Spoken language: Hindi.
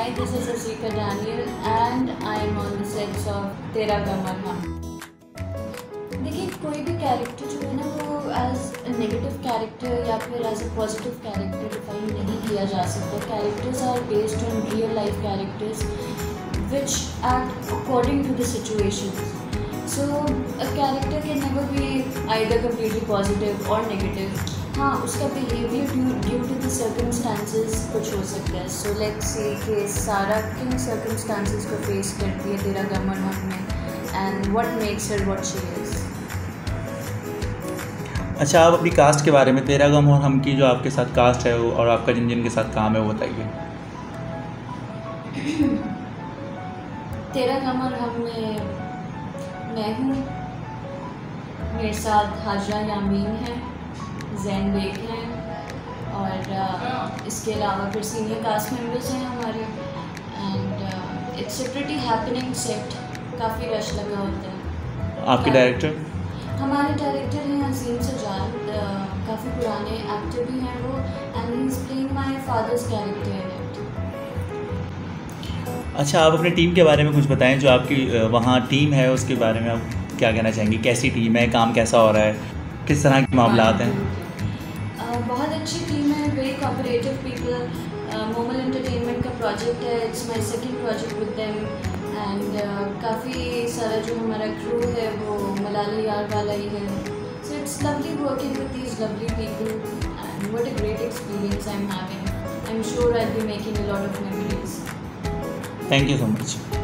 Hi, this is Azekah and I am on the sets of Tere Ghum Aur Hum. देखिए, कोई भी कैरेक्टर जो है ना वो एज अ नेगेटिव कैरेक्टर या फिर as a positive character define नहीं किया जा सकता. Characters are based on real life characters which act according to the situations. So a character can never be either completely positive or negative. हाँ, उसका behavior due to the circumstances कुछ हो सकता है. So let's say कि सारा किन circumstances को face करती है तेरा गम और हम में, and what makes her what she is. अच्छा, आप अपनी कास्ट के बारे में, तेरा गम और हम की जो आपके साथ कास्ट है और आपका जिन जिन के साथ काम है वो बताइए. तेरा गम और हम में मैं हूँ, मेरे साथ हाजरा यामीन है, ज़ैन बेग हैं और इसके अलावा फिर सीनियर कास्ट मेंबर्स हैं हमारे. And it's a pretty happening set, काफ़ी रश लगा होता है. आपके डायरेक्टर? हमारे डायरेक्टर हैं अजीम सज्जाद, काफ़ी पुराने एक्टर भी हैं वो, and he is playing my father's character in it. अच्छा, आप अपनी टीम के बारे में कुछ बताएं. जो आपकी वहाँ टीम है उसके बारे में आप क्या कहना चाहेंगे? कैसी टीम है, काम कैसा हो रहा है, किस तरह के मामला हैं? बहुत अच्छी टीम है, very cooperative people. Momal entertainment का प्रोजेक्ट है, it's my second project with them. And काफ़ी सारा जो हमारा क्रू है वो मलाली यार वाला ही है. So it's lovely working with these lovely people and what a great experience I am having. I am sure I will be making a lot of memories. Thank you so much.